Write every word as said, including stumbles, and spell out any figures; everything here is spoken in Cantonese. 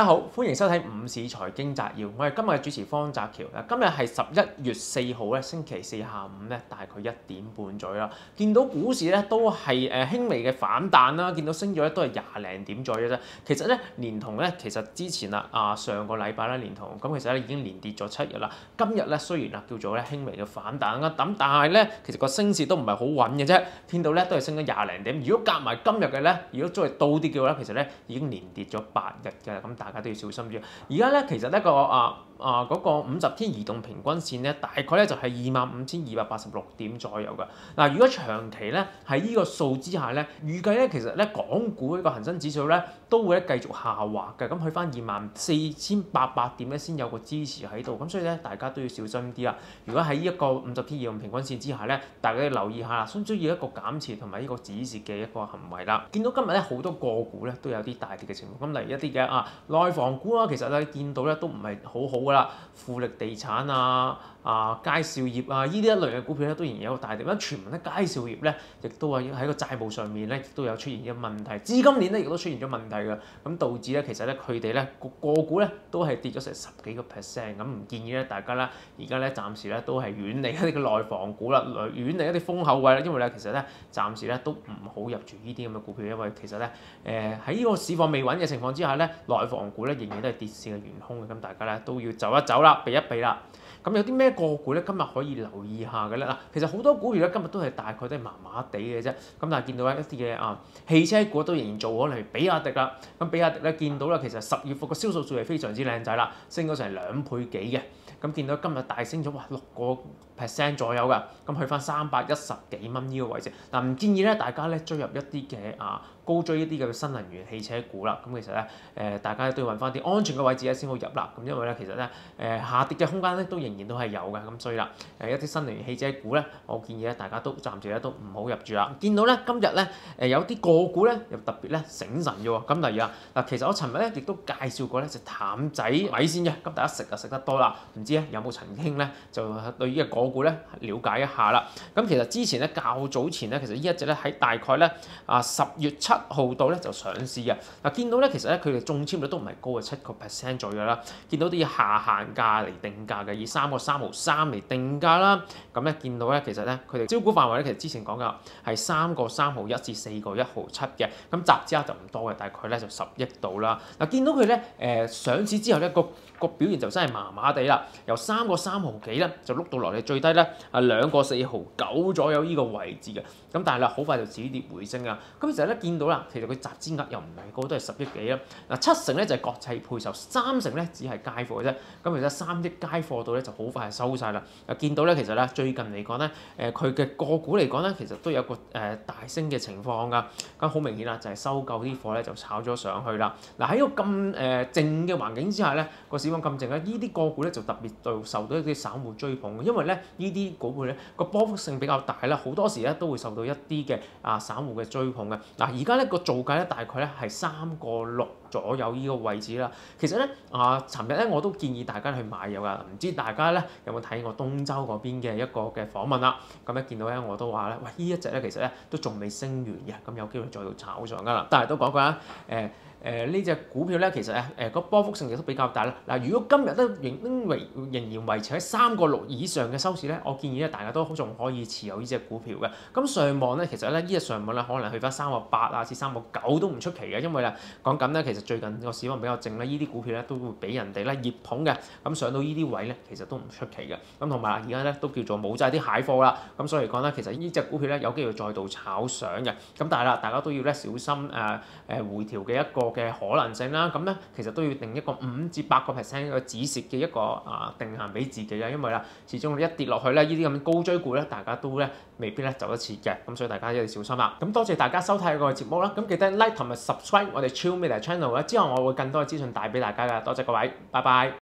好，歡迎收睇午市財經摘要。我係今日嘅主持方澤橋。嗱，今日係十一月四號咧，星期四下午咧，大概一點半左右啦。見到股市咧都係誒輕微嘅反彈啦，見到升咗咧都係廿零點左右啫。其實咧連同咧，其實之前啦啊上個禮拜咧連同咁其實咧已經連跌咗七日啦。今日咧雖然啊叫做咧輕微嘅反彈啦，咁但係咧其實個升市都唔係好穩嘅啫。見到咧都係升咗廿零點。如果夾埋今日嘅咧，如果再係倒跌嘅話咧，其實咧已經連跌咗八日嘅。咁大家都要小心啲。而家咧其實呢個啊啊嗰個五十天移動平均線咧，大概咧就係二萬五千二百八十六點左右㗎。嗱，如果長期咧喺呢個數之下咧，預計咧其實咧港股呢個恒生指數咧都會咧繼續下滑嘅。咁去翻二萬四千八百點咧先有個支持喺度。咁所以咧大家都要小心啲啦。如果喺呢一個五十天移動平均線之下咧，大家要留意下啦，需唔需要一個減持同埋呢個止蝕嘅一個行為啦。見到今日咧好多個股咧都有啲大跌嘅情況。咁例如一啲嘅啊內房股啊，其實咧見到咧都唔係好好噶啦，富力地產啊、啊佳兆業啊，呢啲一類嘅股票咧都仍然有個大跌。咁傳聞咧佳兆業咧亦都係喺個債務上面咧亦都有出現咗問題，資金鏈咧亦都出現咗問題嘅，咁導致咧其實咧佢哋咧個個股咧都係跌咗成十幾個 percent， 咁唔建議咧大家咧而家咧暫時咧都係遠離一啲嘅內房股啦，遠離一啲風口位啦，因為咧其實咧暫時咧都唔好入住呢啲咁嘅股票，因為其實咧誒喺呢個市況未穩嘅情況之下咧，內房股咧仍然都係跌市嘅元兇嘅，咁大家咧都要走一走啦，避一避啦。咁有啲咩個股咧今日可以留意下嘅咧？嗱，其實好多股票咧今日都係大概都係麻麻地嘅啫。咁但係見到咧一啲嘅啊汽車股都仍然做好，例如比亞迪啦。咁比亞迪咧見到啦，其實十月份嘅銷售數係非常之靚仔啦，升咗成兩倍幾嘅。咁見到今日大升咗哇六個 percent 左右㗎，咁去翻三百一十幾蚊呢個位置。嗱，唔建議咧大家咧追入一啲嘅啊高追一啲嘅新能源汽車股啦。咁其實咧誒、呃、大家都要揾翻啲安全嘅位置咧先好入啦。咁因為咧其實咧誒、呃、下跌嘅空間咧都仍然都係有嘅。咁所以啦誒一啲新能源汽車股咧，我建議咧大家都暫時咧都唔好入住啦。見到咧今日咧誒有啲個股咧又特別咧醒神嘅喎。咁例如啊嗱，其實我尋日咧亦都介紹過咧隻淡仔米線嘅，咁大家食就食得多啦。唔知咧有冇曾經咧就對呢個個股咧了解一下啦。咁其實之前咧較早前咧，其實呢一隻咧喺大概咧啊十月七號度咧就上市嘅。嗱，見到咧其實咧佢哋中籤率都唔係高嘅，七個 percent 左右啦。見到啲下限價嚟定價嘅，以三個三毫三嚟定價啦。咁咧見到咧其實咧佢哋招股範圍咧其實之前講嘅係三個三毫一至四個一毫七嘅。咁集資額就唔多嘅，大概咧就十億度啦。嗱，見到佢咧誒上市之後咧個個表現就真係麻麻地啦，由三個三毫幾咧就碌到落嚟最低咧係兩個四毫九左右呢個位置嘅。咁但係啦好快就止跌回升啊。咁其實咧見到啦，其實佢集資額又唔係高，都係十億幾啦。嗱，七成咧就係國際配售，三成咧只係街貨嘅啫。咁其實三億街貨度咧就好快係收晒啦。又見到咧其實咧最近嚟講咧誒佢嘅個股嚟講咧其實都有個誒、呃、大升嘅情況㗎。咁好明顯啦，就係收購啲貨咧就炒咗上去啦。嗱，喺個咁誒靜嘅環境之下咧，個市況咁靜咧，呢啲個股咧就特別對受到一啲散戶追捧嘅，因為咧呢啲股票咧個波幅性比較大啦，好多時咧都會受到一啲嘅啊散戶嘅追捧嘅。嗱，而家咧個造價咧大概咧係三個六左右呢個位置啦。其實咧啊，尋日咧我都建議大家去買入㗎，唔知大家咧有冇睇我東周嗰邊嘅一個嘅訪問啦？咁咧見到咧我都話咧，喂呢一隻咧其實咧都仲未升完嘅，咁有機會再度炒上㗎啦。但係都講句啦，誒、呃。誒呢隻股票咧，其實誒誒個波幅性亦都比較大啦。嗱，如果今日都仍維仍然維持喺三個六以上嘅收市咧，我建議咧大家都仲可以持有呢隻股票嘅。咁上望咧，其實咧呢隻上望咧可能去翻三個八啊至三個九都唔出奇嘅，因為咧講緊咧其實最近個市況比較靜咧，呢啲股票咧都會俾人哋咧熱捧嘅。咁上到呢啲位咧，其實都唔出奇嘅。咁同埋而家咧都叫做冇晒啲蟹貨啦。咁所以嚟講咧，其實呢隻股票咧有機會再度炒上嘅。咁但係啦，大家都要咧小心誒誒、呃、回調嘅一個嘅可能性啦，咁咧其實都要定一個五至八個 percent 嘅止蝕嘅一個啊定限俾自己啊，因為啦，始終一跌落去咧，呢啲咁高追股咧，大家都咧未必咧走得切嘅，咁所以大家一定要小心啦。咁多謝大家收睇個節目啦，咁記得 like 同埋 subscribe 我哋超 media channel 啦，之後我會更多嘅資訊帶俾大家噶，多謝各位，拜拜。